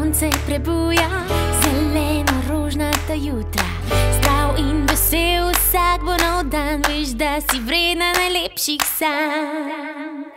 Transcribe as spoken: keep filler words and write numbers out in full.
sonce prebuja zeleno rožnata jutra. Zdrav in vesel vsak bo nov dan, veš, da si vredna najlepših sanj.